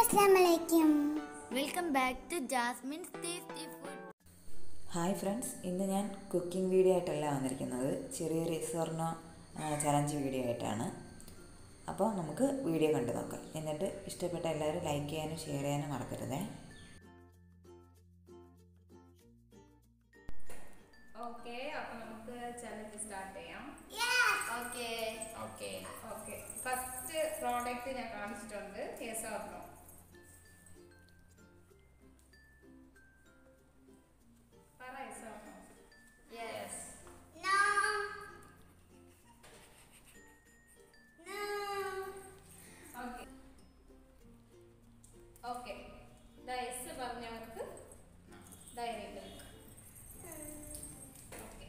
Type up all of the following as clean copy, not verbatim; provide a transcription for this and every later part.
Assalamualaikum. Welcome back to Jasmin's tasty food. Hi friends, ഇന്ന് ഞാൻ cooking video ആയിട്ടല്ല വന്നിരിക്കുന്നത്, ചെറിയൊരു സ്വർണ്ണ ചലഞ്ച് വീഡിയോ ആയിട്ടാണ്. അപ്പോൾ നമുക്ക് വീഡിയോ കണ്ടു നോക്കാം. എന്നിട്ട് ഇഷ്ടപ്പെട്ട എല്ലാവരും ലൈക്ക് ചെയ്യാനും ഷെയർ ചെയ്യാനും മറക്കരുതേ. ഓക്കെ, അപ്പോൾ നമുക്ക് ചലഞ്ച് സ്റ്റാർട്ട് ചെയ്യാം. ഓക്കെ ഫസ്റ്റ് പ്രോഡക്റ്റ് ഞാൻ കാണിച്ചിട്ടുണ്ട്. Yes or no? പറ, yes or no? Yes. No. No. Okay okay yes പറഞ്ഞവർക്ക് ഡയറി മിൽക്ക്. ഓക്കെ,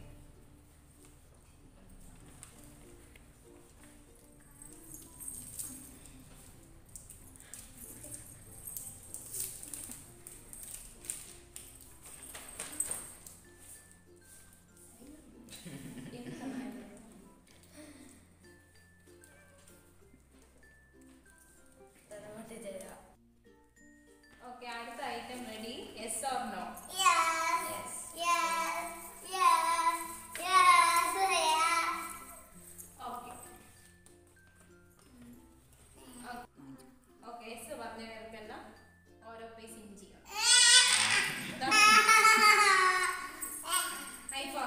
ഓക്കെ, അടുത്ത item ready. Yes or no? Yes. Yes. Yes. Yes. Yes. Yeah. Okay okay yes പറഞ്ഞവർക്കെല്ലാം ഓരോ piece ഇഞ്ചി. IPhone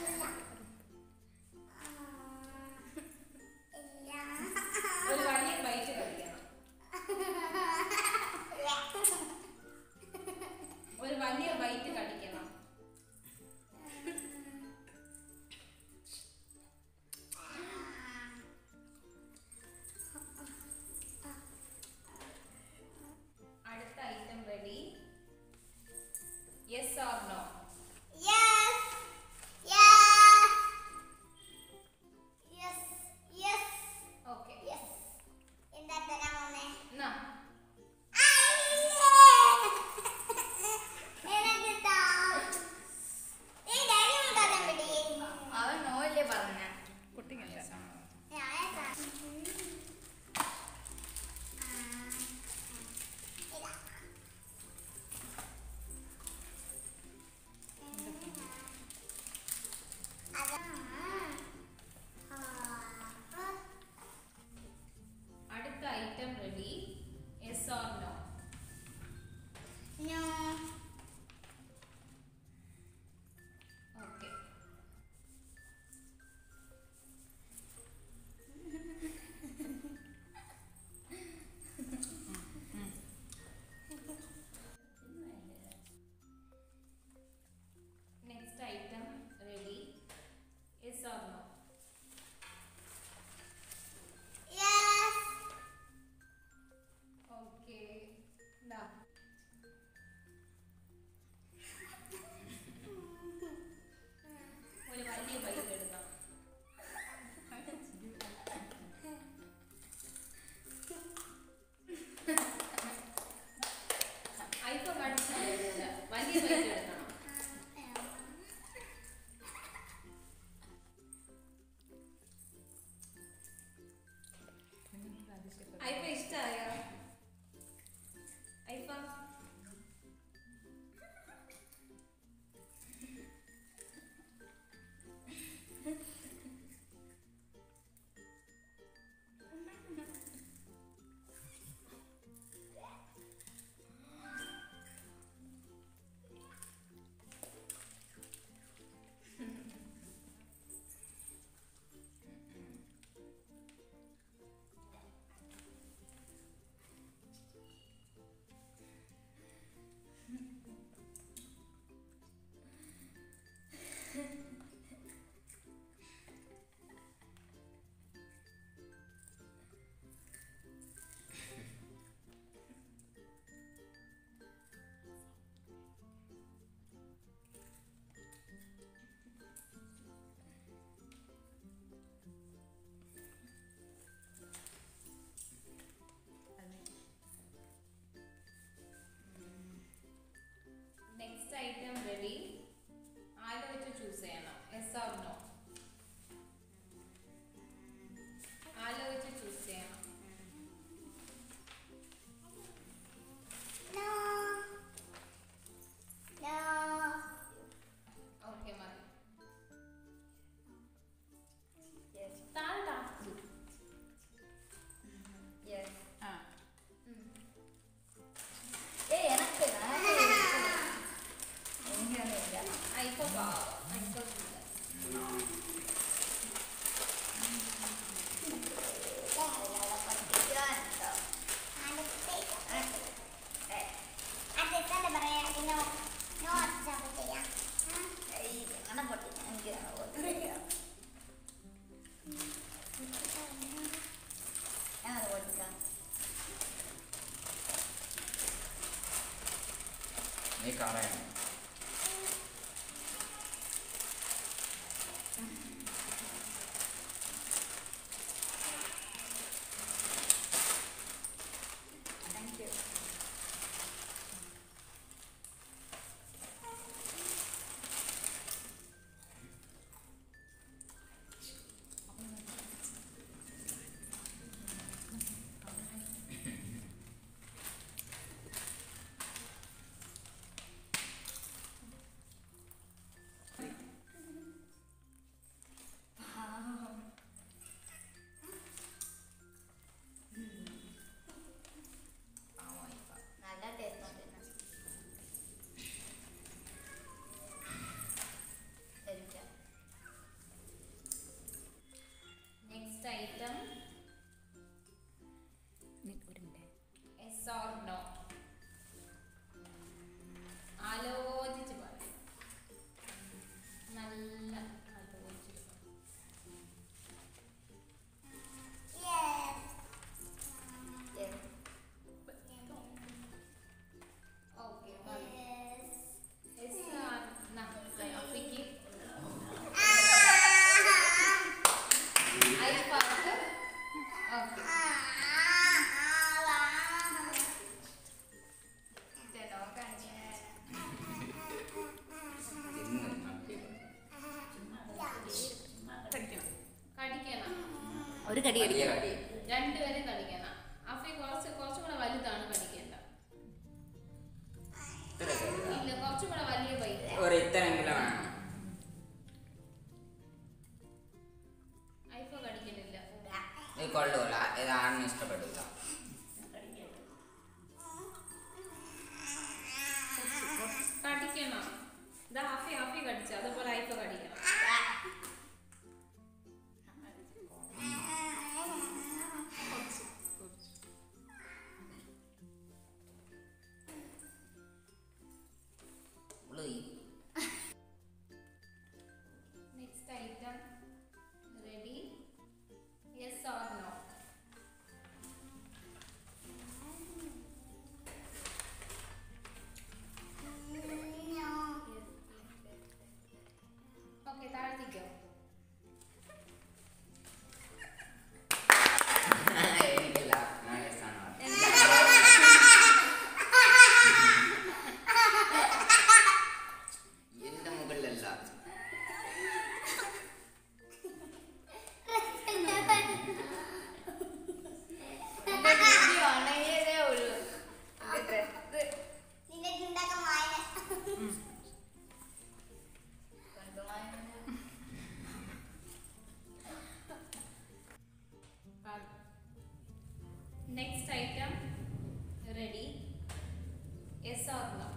ഒരു വലിയ byte കഴിക്കണം. ഒരു വലിയ ബൈറ്റ് കടിക്കണം. അടുത്ത item ready. Yes or no? Yes. Yes. Yes. Yes. Okay, Yes. എന്താ തരാമേ? എന്നാ അവൻ നോ അല്ലേ പറഞ്ഞ? അടുത്ത item ready. Yes or no? No. Okay, next item ready. Yes or no? Yes. Okay, ദാ ഒരു വലിയ ബൈറ്റ് എടുക്കാം. ഐഫോൺ കടിച്ചില്ല, വലിയ ബൈറ്റ് എടുക്കണം. ഐഫോൺ ഇഷ്ടമായോ? ഐഫോൺ ഈ കളയാണ് നല്ല ടേസ്റ്റ് ഉണ്ട്. Next item yes or no. ആലോചിച്ച് പറയും. നല്ല ആലോചിച്ച്. Yes. Okay Yes. yes or no. അപ്പിക്ക് ഐ പാർക്ക് ഓക്കെ ചേട്ടോ കാണിക്കാൻ കടിക്കണം ഒരു കടി കടിക്കാം. രണ്ടുപേരും കടിക്കണം. അഫി കുറച്ചും കൂടെ വലുതാണ് കടിക്കേണ്ട. ഇല്ല കുറച്ചും കൂടെ വലിയ ബൈറ്റ്. ഒരു ഇത്തരെങ്കിലും വേണം. ഐഫോ കടിക്കണില്ല. ഇത് കൊള്ളൂല, ഇത് ആണിന് ഇഷ്ടപ്പെടില്ല. കടിക്കണം. ഇതാ അഫി കടിച്ചു, അതുപോലെ ഐഫോ കടിക്കണം. Next item ready yes or no. Okay താഴ്ത്തിക്കോ. എനിക്കില്ല, ഞാൻ രസാണ്. എന്റെ മുകളിലല്ല. ഉണങ്ങിയതേ ഉള്ളൂ. നിന്റെ ചുണ്ടൊക്കെ മായന. Next item ready yes or no.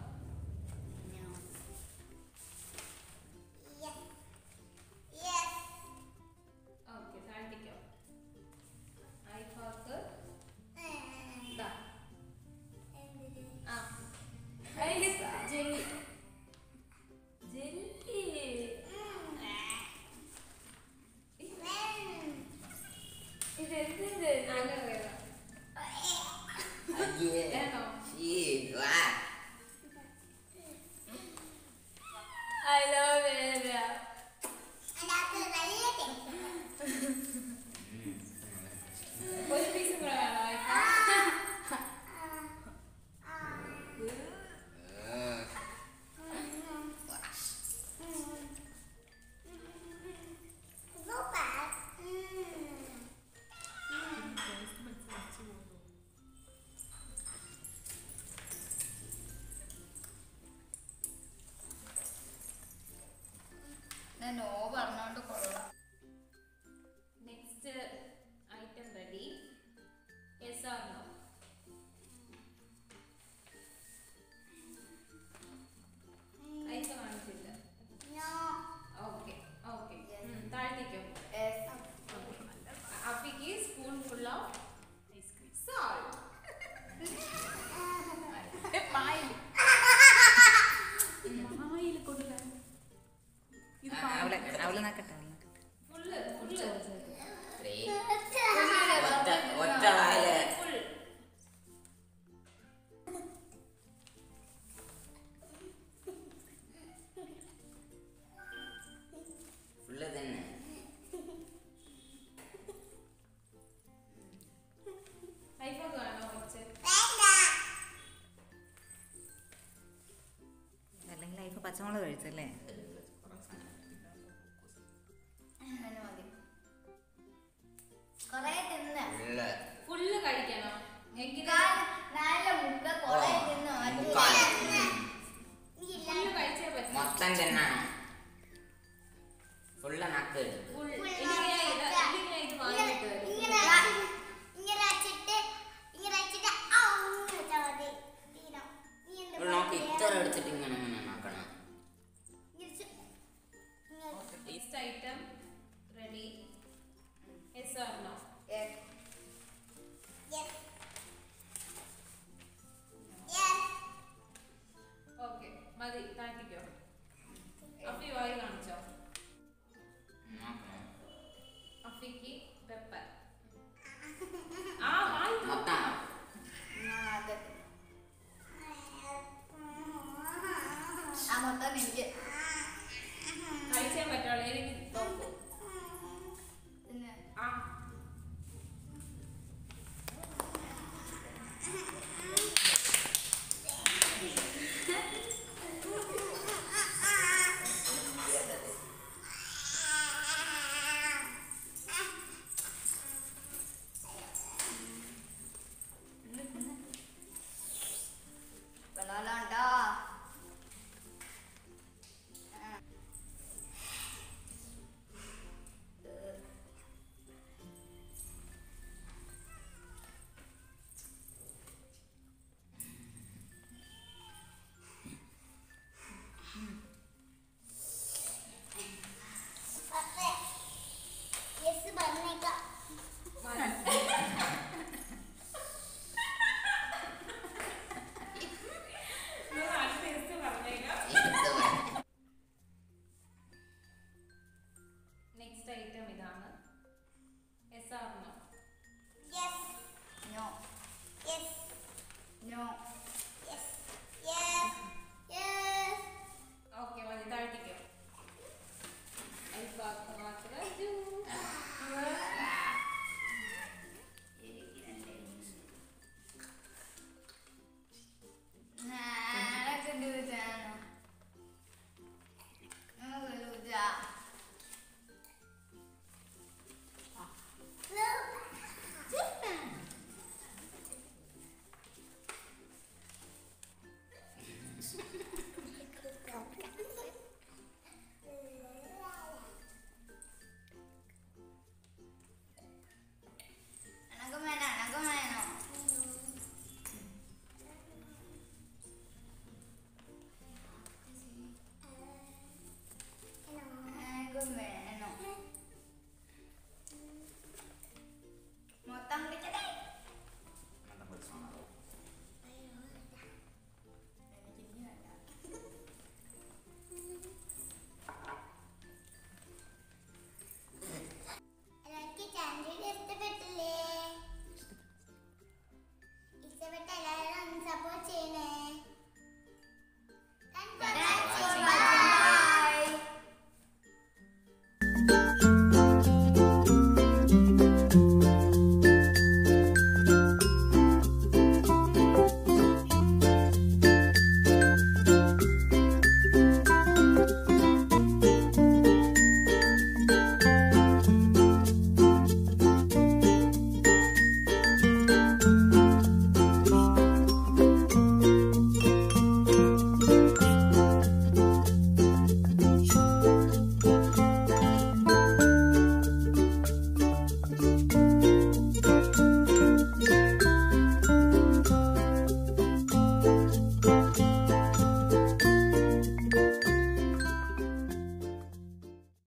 Yes. Yes. Okay താഴ്ത്തിക്കോ. ഐഫോക്ക് ഇതാ ആ ജെല്ലി ജെല്ലി ഇതെന്ത് നല്ല വേണം. അയ്യേ. വേണോ? ഈ, വാ. I love it. അതിനകത്ത് നല്ല taste. ഒരു പീസും കൂടെ വേണോ ഐഫോ? Super. ഞാൻ നോ പറഞ്ഞോണ്ട് കൊള്ളാം. Next item ready yes or no. Aifo കാണിച്ചില്ല. No. ഓക്കെ ഓക്കെ താഴ്ത്തിക്കോ. അഫിക്ക് സ്പൂൺ ഫുൾ ഓഫ് സോൾട്ട്. അവളെ നക്കട്ടെ. പച്ചമുളക് കഴിച്ചല്ലേ?